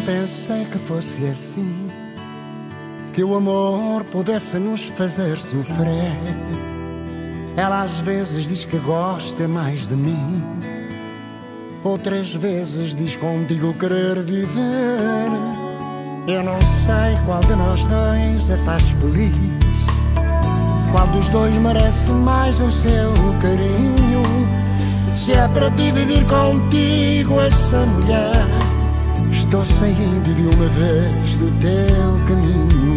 pensei que fosse assim, que o amor pudesse nos fazer sofrer. Ela às vezes diz que gosta mais de mim, outras vezes diz contigo querer viver. Eu não sei qual de nós dois a faz feliz, qual dos dois merece mais o seu carinho. Se é para dividir contigo essa mulher, estou saindo de uma vez do teu caminho.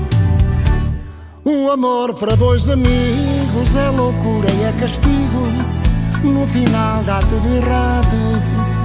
Um amor para dois amigos é loucura e é castigo, no final dá tudo errado.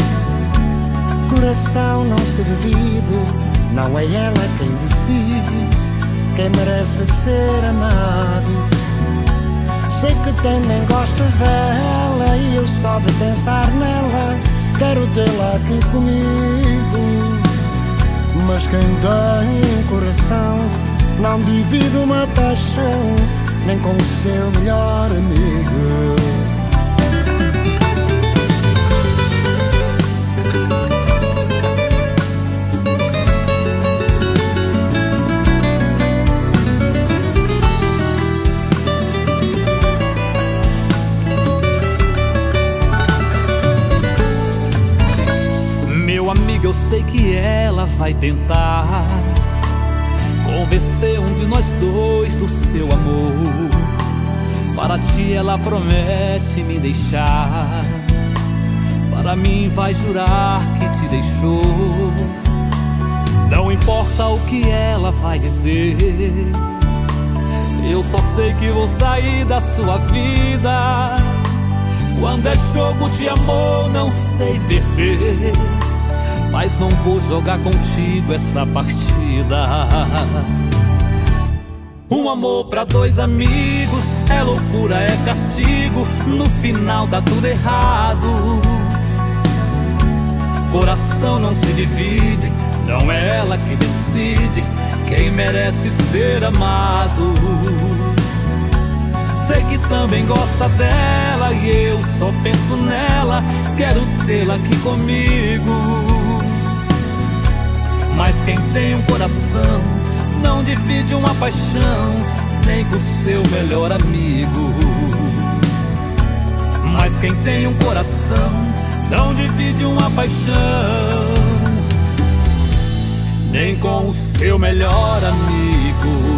Coração não se divide, não é ela quem decide quem merece ser amado. Sei que também gostas dela e eu só de pensar nela quero tê-la aqui comigo. Mas quem tem coração não divide uma paixão nem com o seu melhor amigo. Meu amigo, eu sei que ela vai tentar convencer um de nós dois do seu amor. Para ti ela promete me deixar, para mim vai jurar que te deixou. Não importa o que ela vai dizer, eu só sei que vou sair da sua vida. Quando é jogo de amor não sei perder, mas não vou jogar contigo essa partida. Um amor pra dois amigos é loucura, é castigo, no final dá tudo errado. Coração não se divide, não é ela que decide quem merece ser amado. Sei que também gosta dela e eu só penso nela, quero tê-la aqui comigo. Mas quem tem um coração não divide uma paixão nem com seu melhor amigo. Mas quem tem um coração não divide uma paixão nem com o seu melhor amigo.